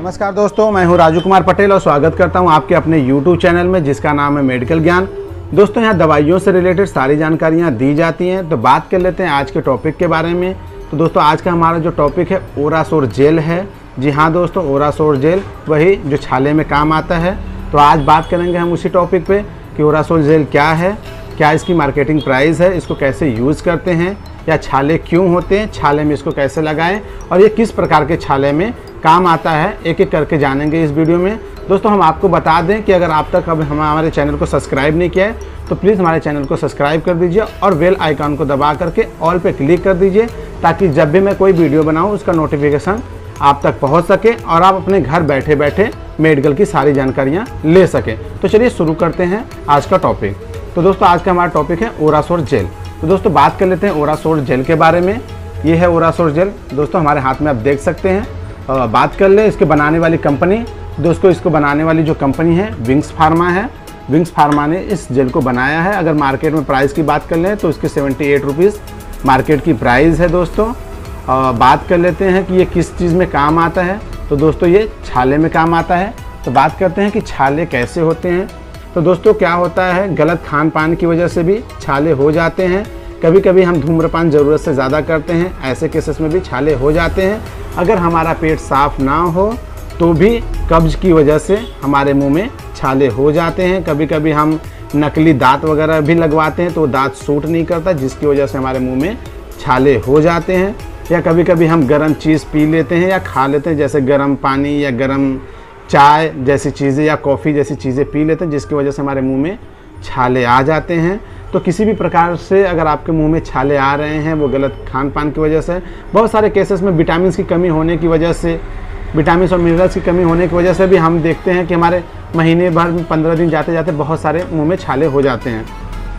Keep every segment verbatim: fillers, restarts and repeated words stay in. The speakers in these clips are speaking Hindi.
नमस्कार दोस्तों, मैं हूं राजू कुमार पटेल और स्वागत करता हूं आपके अपने यूट्यूब चैनल में जिसका नाम है मेडिकल ज्ञान। दोस्तों यहां दवाइयों से रिलेटेड सारी जानकारियां दी जाती हैं। तो बात कर लेते हैं आज के टॉपिक के बारे में। तो दोस्तों आज का हमारा जो टॉपिक है ओरासोर जेल है। जी हाँ दोस्तों, ओरासोर जेल वही जो छाले में काम आता है। तो आज बात करेंगे हम उसी टॉपिक पे कि ओरासोर जेल क्या है, क्या इसकी मार्केटिंग प्राइस है, इसको कैसे यूज़ करते हैं, या छाले क्यों होते हैं, छाले में इसको कैसे लगाएं और ये किस प्रकार के छाले में काम आता है, एक एक करके जानेंगे इस वीडियो में। दोस्तों हम आपको बता दें कि अगर आप तक अब हमारे चैनल को सब्सक्राइब नहीं किया है तो प्लीज़ हमारे चैनल को सब्सक्राइब कर दीजिए और बेल आइकन को दबा करके ऑल पे क्लिक कर दीजिए ताकि जब भी मैं कोई वीडियो बनाऊँ उसका नोटिफिकेशन आप तक पहुंच सके और आप अपने घर बैठे बैठे मेडिकल की सारी जानकारियां ले सकें। तो चलिए शुरू करते हैं आज का टॉपिक। तो दोस्तों आज का हमारा टॉपिक है ओरासोर जेल। तो दोस्तों बात कर लेते हैं ओरासोर जेल के बारे में। ये है ओरासोर जेल। दोस्तों हमारे हाथ में आप देख सकते हैं। आ, बात कर ले इसके बनाने वाली कंपनी। दोस्तों इसको बनाने वाली जो कंपनी है विंग्स फार्मा है। विंग्स फार्मा ने इस जेल को बनाया है। अगर मार्केट में प्राइस की बात कर लें तो इसके सेवेंटी एट रुपीज़ मार्केट की प्राइस है। दोस्तों आ, बात कर लेते हैं कि ये किस चीज़ में काम आता है। तो दोस्तों ये छाले में काम आता है। तो बात करते हैं कि छाले कैसे होते हैं। तो दोस्तों क्या होता है, गलत खान पान की वजह से भी छाले हो जाते हैं। कभी कभी हम धूम्रपान ज़रूरत से ज़्यादा करते हैं, ऐसे केसेस में भी छाले हो जाते हैं। अगर हमारा पेट साफ ना हो तो भी कब्ज की वजह से हमारे मुंह में छाले हो जाते हैं। कभी कभी हम नकली दांत वगैरह भी लगवाते हैं तो दांत सूट नहीं करता जिसकी वजह से हमारे मुंह में छाले हो जाते हैं। या कभी कभी हम गर्म चीज़ पी लेते हैं या खा लेते हैं, जैसे गर्म पानी या गर्म चाय जैसी चीज़ें या कॉफ़ी जैसी चीज़ें पी लेते हैं जिसकी वजह से हमारे मुंह में छाले आ जाते हैं। तो किसी भी प्रकार से अगर आपके मुंह में छाले आ रहे हैं वो गलत खान पान की वजह से, बहुत सारे केसेस में विटामिन की कमी होने की वजह से, विटामिन और मिनरल्स की कमी होने की वजह से भी हम देखते हैं कि हमारे महीने भर में पंद्रह दिन जाते जाते बहुत सारे मुँह में छाले हो जाते हैं।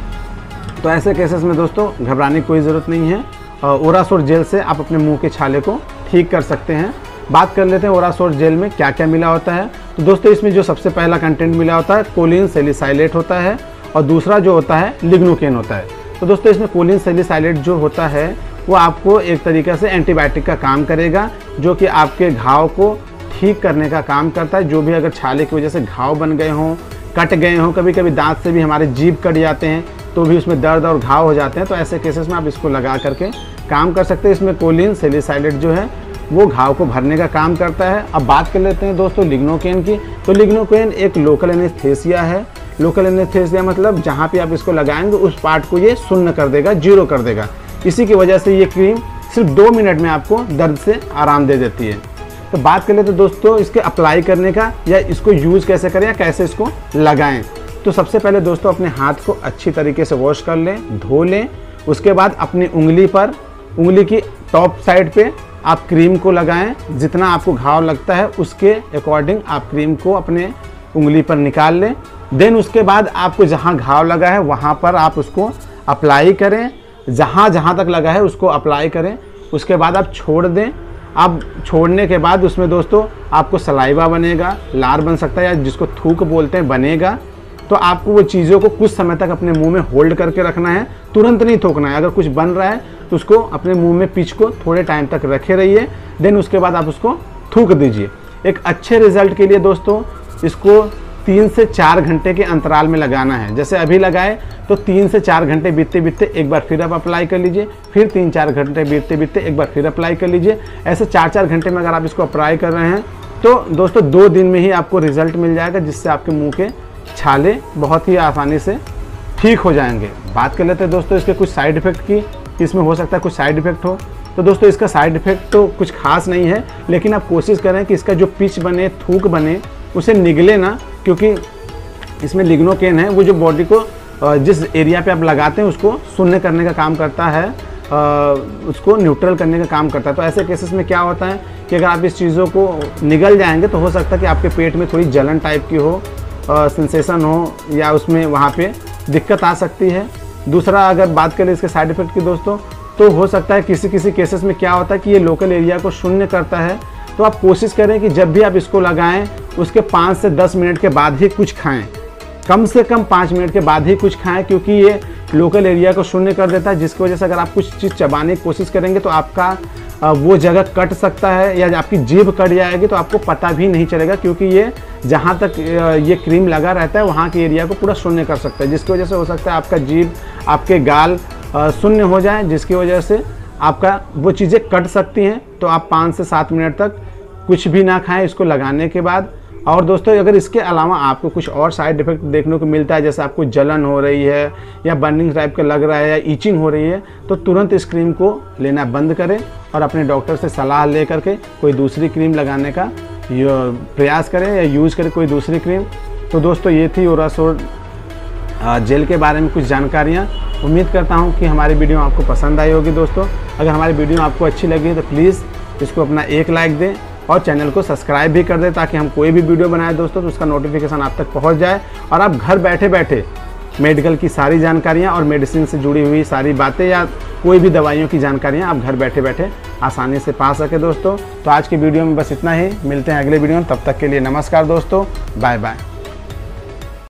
तो ऐसे केसेस में दोस्तों घबराने की कोई ज़रूरत नहीं है। ओरासोर जेल से आप अपने मुंह के छाले को ठीक कर सकते हैं। बात कर लेते हैं ओरासोर जेल में क्या क्या मिला होता है। तो दोस्तों इसमें जो सबसे पहला कंटेंट मिला होता है कोलिन सैलिसाइलेट होता है और दूसरा जो होता है लिग्नोकेन होता है। तो दोस्तों इसमें कोलिन सैलिसाइलेट जो होता है वो आपको एक तरीके से एंटीबायोटिक का काम करेगा, जो कि आपके घाव को ठीक करने का काम करता है। जो भी अगर छाले की वजह से घाव बन गए हों, कट गए हों, कभी कभी दांत से भी हमारे जीभ कट जाते हैं तो भी उसमें दर्द और घाव हो जाते हैं, तो ऐसे केसेस में आप इसको लगा करके काम कर सकते हैं। इसमें कोलिन सैलिसाइलेट जो है वो घाव को भरने का काम करता है। अब बात कर लेते हैं दोस्तों लिग्नोकेन की। तो लिग्नोकेन एक लोकल एनेस्थेसिया है। लोकल एनेस्थेसिया मतलब जहाँ पे आप इसको लगाएंगे उस पार्ट को ये शून्य कर देगा, जीरो कर देगा। इसी की वजह से ये क्रीम सिर्फ दो मिनट में आपको दर्द से आराम दे देती है। तो बात कर लेते हैं दोस्तों इसके अप्लाई करने का, या इसको यूज़ कैसे करें या कैसे इसको लगाएं। तो सबसे पहले दोस्तों अपने हाथ को अच्छी तरीके से वॉश कर लें, धो लें। उसके बाद अपनी उंगली पर, उंगली की टॉप साइड पे आप क्रीम को लगाएं। जितना आपको घाव लगता है उसके अकॉर्डिंग आप क्रीम को अपने उंगली पर निकाल लें। देन उसके बाद आपको जहां घाव लगा है वहां पर आप उसको अप्लाई करें। जहां जहां तक लगा है उसको अप्लाई करें। उसके बाद आप छोड़ दें। अब छोड़ने के बाद उसमें दोस्तों आपको सलाइवा बनेगा, लार बन सकता है या जिसको थूक बोलते हैं बनेगा। तो आपको वो चीज़ों को कुछ समय तक अपने मुंह में होल्ड करके रखना है, तुरंत नहीं थूकना है। अगर कुछ बन रहा है तो उसको अपने मुंह में पिच को थोड़े टाइम तक रखे रहिए। देन उसके बाद आप उसको थूक दीजिए। एक अच्छे रिजल्ट के लिए दोस्तों इसको तीन से चार घंटे के अंतराल में लगाना है। जैसे अभी लगाए तो तीन से चार घंटे बीतते बीतते एक बार फिर आप अप्लाई कर लीजिए, फिर तीन चार घंटे बीतते बीतते एक बार फिर अप्लाई कर लीजिए। ऐसे चार चार घंटे में अगर आप इसको अप्लाई कर रहे हैं तो दोस्तों दो दिन में ही आपको रिजल्ट मिल जाएगा, जिससे आपके मुँह के छाले बहुत ही आसानी से ठीक हो जाएंगे। बात कर लेते हैं दोस्तों इसके कुछ साइड इफ़ेक्ट की, इसमें हो सकता है कुछ साइड इफ़ेक्ट हो। तो दोस्तों इसका साइड इफ़ेक्ट तो कुछ खास नहीं है, लेकिन आप कोशिश करें कि इसका जो पिच बने, थूक बने, उसे निगले ना, क्योंकि इसमें लिग्नोकेन है वो जो बॉडी को जिस एरिया पे आप लगाते हैं उसको शून्य करने का काम करता है, उसको न्यूट्रल करने का काम करता है। तो ऐसे केसेस में क्या होता है कि अगर आप इस चीज़ों को निगल जाएंगे तो हो सकता है कि आपके पेट में थोड़ी जलन टाइप की हो, सेंसेशन हो, या उसमें वहाँ पे दिक्कत आ सकती है। दूसरा अगर बात करें इसके साइड इफ़ेक्ट की दोस्तों, तो हो सकता है किसी किसी केसेस में क्या होता है कि ये लोकल एरिया को शून्य करता है। तो आप कोशिश करें कि जब भी आप इसको लगाएं उसके पाँच से दस मिनट के बाद ही कुछ खाएं। कम से कम पाँच मिनट के बाद ही कुछ खाएं, क्योंकि ये लोकल एरिया को शून्य कर देता है, जिसकी वजह से अगर आप कुछ चीज़ चबाने की कोशिश करेंगे तो आपका वो जगह कट सकता है या आपकी जीभ कट जाएगी तो आपको पता भी नहीं चलेगा, क्योंकि ये जहाँ तक ये क्रीम लगा रहता है वहाँ के एरिया को पूरा शून्य कर सकता है, जिसकी वजह से हो सकता है आपका जीभ, आपके गाल शून्य हो जाए, जिसकी वजह से आपका वो चीज़ें कट सकती हैं। तो आप पाँच से सात मिनट तक कुछ भी ना खाएं इसको लगाने के बाद। और दोस्तों अगर इसके अलावा आपको कुछ और साइड इफेक्ट देखने को मिलता है, जैसे आपको जलन हो रही है या बर्निंग टाइप का लग रहा है या ईचिंग हो रही है, तो तुरंत इस क्रीम को लेना बंद करें और अपने डॉक्टर से सलाह ले करके कोई दूसरी क्रीम लगाने का प्रयास करें या यूज़ करें कोई दूसरी क्रीम। तो दोस्तों ये थी ओरासोल जेल के बारे में कुछ जानकारियाँ। उम्मीद करता हूँ कि हमारी वीडियो आपको पसंद आई होगी। दोस्तों अगर हमारी वीडियो आपको अच्छी लगी तो प्लीज़ इसको अपना एक लाइक दें और चैनल को सब्सक्राइब भी कर दें, ताकि हम कोई भी वीडियो बनाए दोस्तों तो उसका नोटिफिकेशन आप तक पहुंच जाए और आप घर बैठे बैठे मेडिकल की सारी जानकारियां और मेडिसिन से जुड़ी हुई सारी बातें या कोई भी दवाइयों की जानकारियां आप घर बैठे बैठे आसानी से पा सके। दोस्तों तो आज की वीडियो में बस इतना ही, मिलते हैं अगले वीडियो में, तब तक के लिए नमस्कार दोस्तों, बाय बाय।